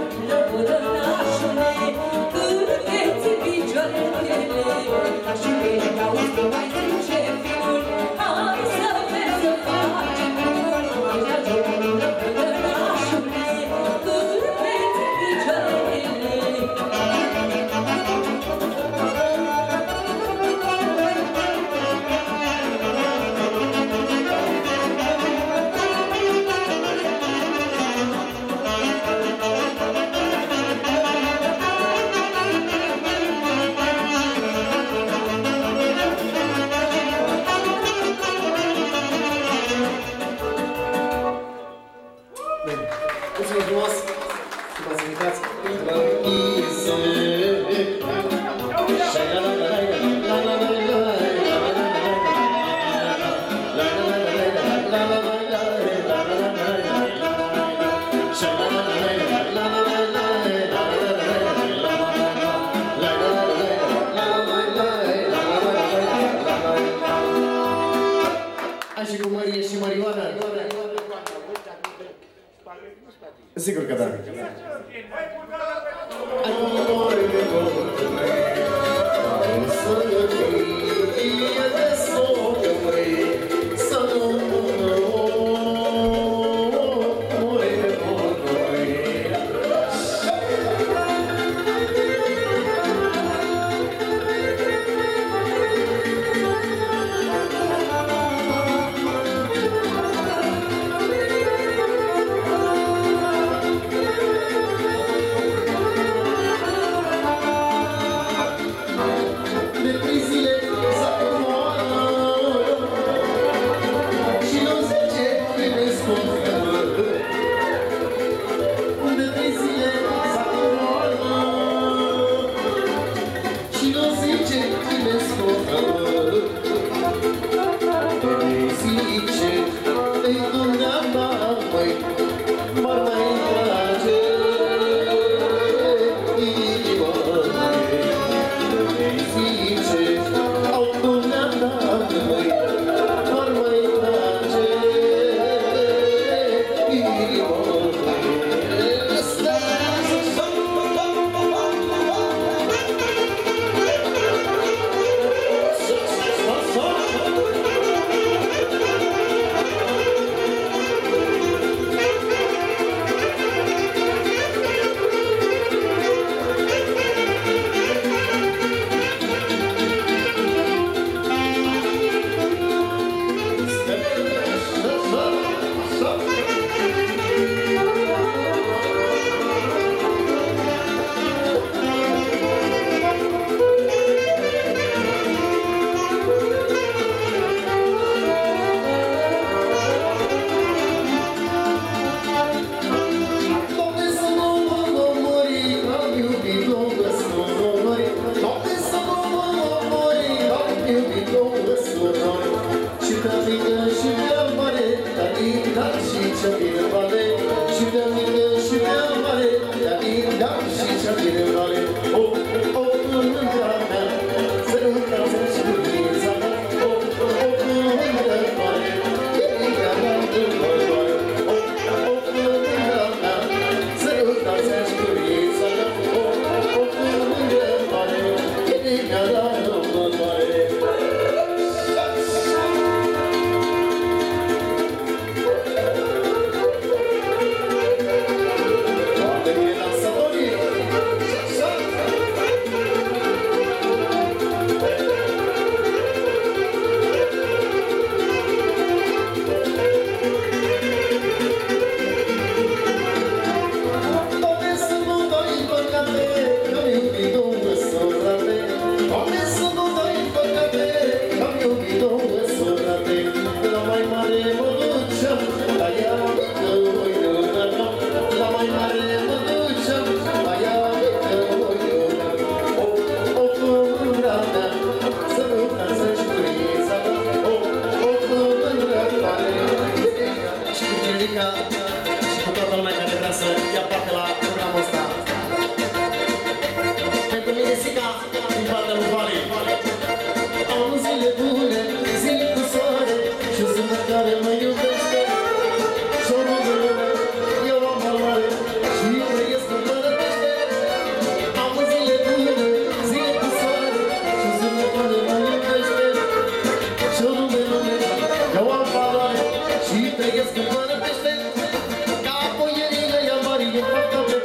Sigur că da. De 3 zile s-a comorat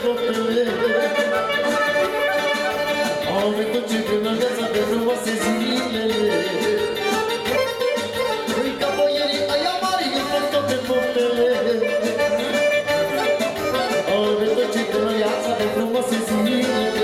poftele. Au venit ce până în viața pe frumoase zilele. Îi ca boierii aia mari, eu fac toate poftele. Au venit ce până în viața pe frumoase zilele.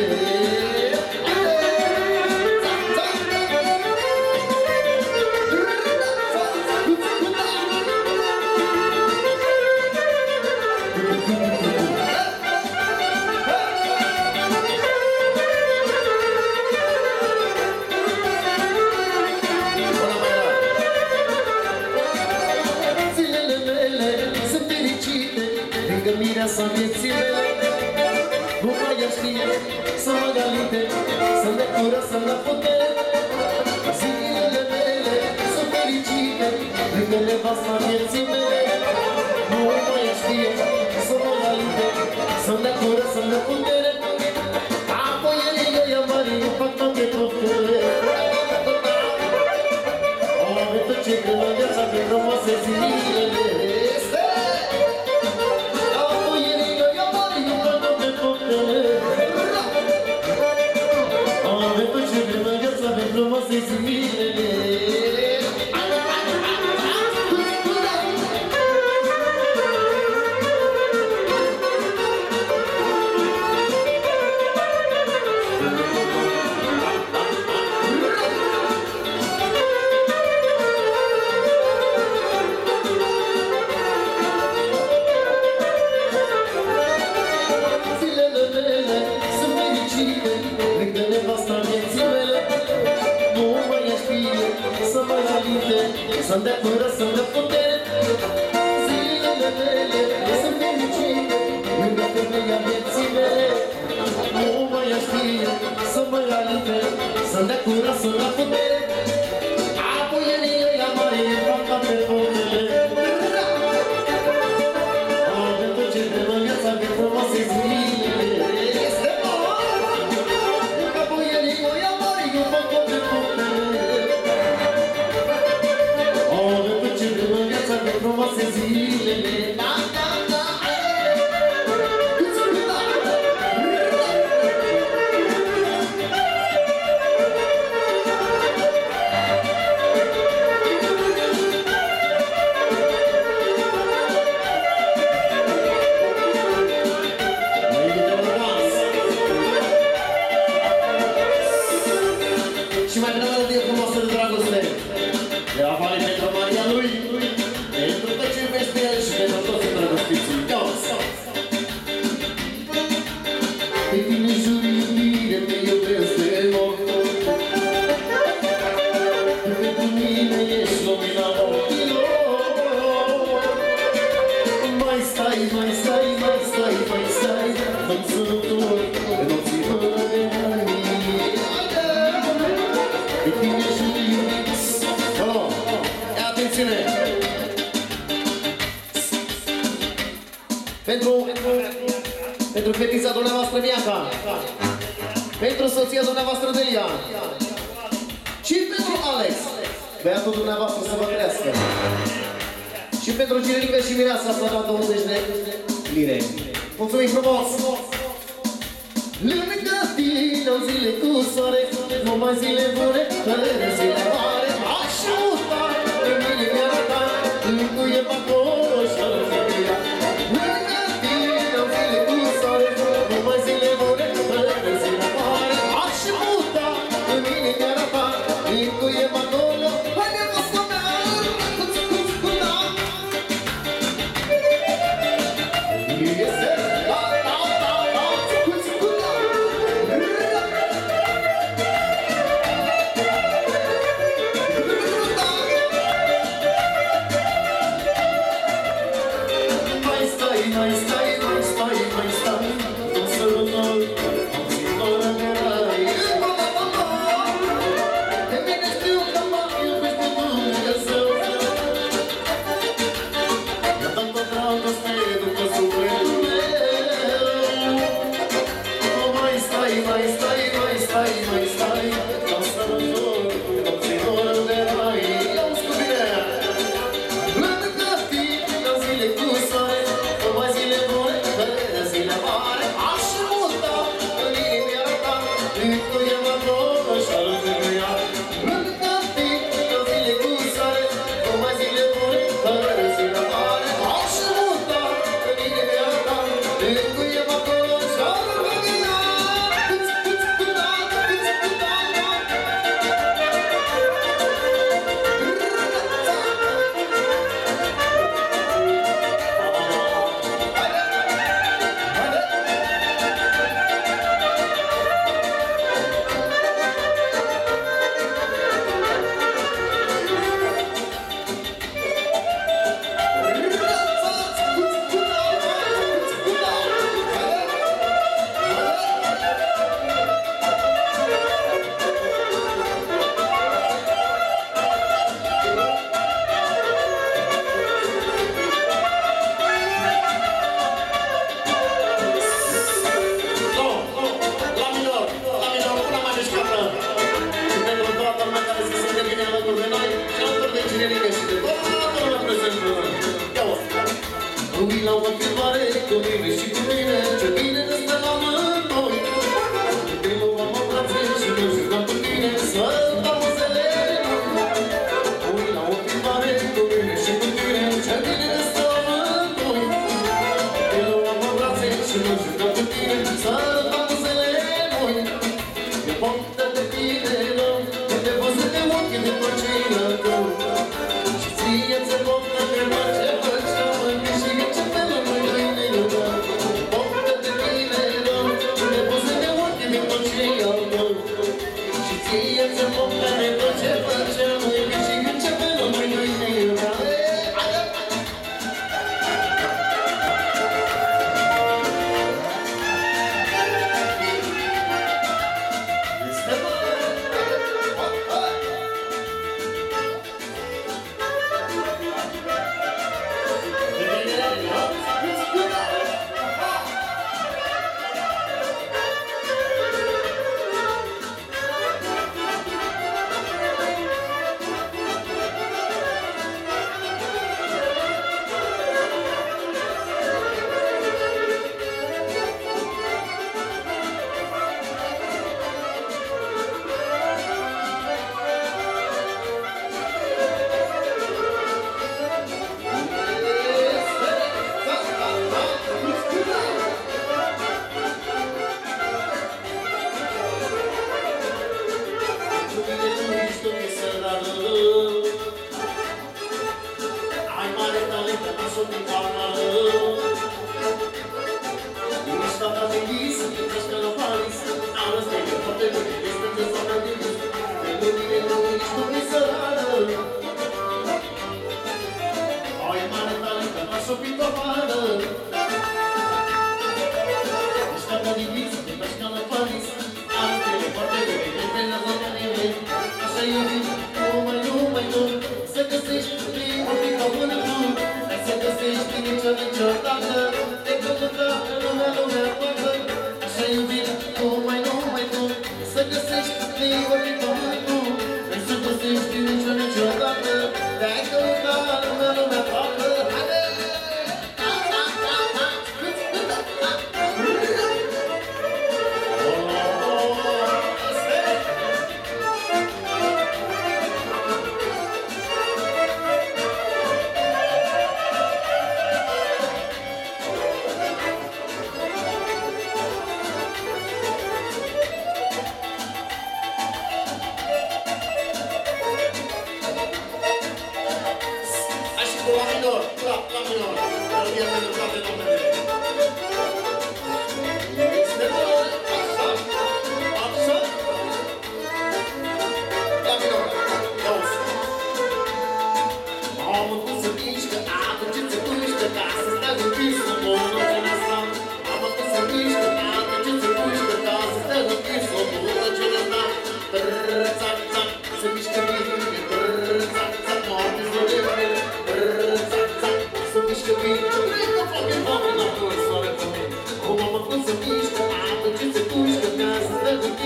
Mireasa vieții mele, nu mai ea știe să mă galite, să-mi dea cură, să-mi dea putere. Zilele mele sunt fericite, lângă nevasta vieții mele, nu mai ea știe să mă galite, să-mi dea cură, să-mi dea putere. Apoi ei ea mari, nu fac toate poftele. Au avut tot ce când în viața pe frumoase zilele. Frumoase zilele. Zilele mele sunt fericite, lângă nevasta vieții mele. Să mă alinte, să-mi dea cură, să-mi dea putere. Zilele mele sunt fericite, lângă femeia vieții mele. Nu mai știe să mă alinte, să-mi dea cură, să-mi dea putere. Apoi ea mare, fac toate poftele. Avem tot ce vrem în viața de frumoase zilele. Este ca boierii ea mare, eu fac toate poftele. De frumoase zilele. Da, da, da. Și mai vreau de frumoasă de dragoste. De avale pentru Maria lui. Pentru tot ce iubești pe el și pentru toți îndrăgostiții. Pe tine jur iubire, te iubesc de mult. Pentru mine ești lumina ochilor. Mai stai, mai stai, mai stai, mai stai, dă-mi sărutul în ochii măi. Pe tine jur iubire. Atențiune! Pentru fetița dumneavoastră Bianca, pentru soția dumneavoastră Delia și pentru Alex, băiatul dumneavoastră să vă crească, și pentru Girelica și Mireasa să dau 20 de lire. Mulțumim frumos! Lângă tine au zile cu soare, numai zile bune, fără zile mare. Așa în mine mi-a dat, nu e pe acolo și-a femeia. Lângă tine au zile cu soare, numai zile bune, fără zile mare. Așa în mine mi-a dat, nu e pe acolo. Hai nevastă mea, cu-ți-cu-ți-cu-da. Este zile cu soare, o mai zile bune, fără zile mare.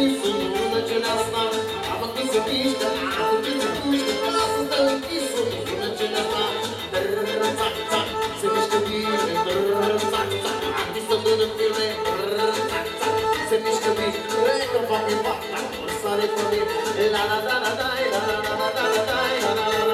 închisul, lună ce ne-asta. Am făcut să mișcă, am făcut să pușcă, lasă stă închisul, lună ce ne-asta. Zac, zac, se mișcă bine, zac, zac, artistă dă-n filme, zac, zac, se mișcă bine, că fac în fac, o sare pe mine, la la la la la la la la la la la la la la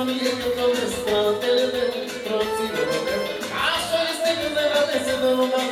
Așa este când ne vedem, se dă lumea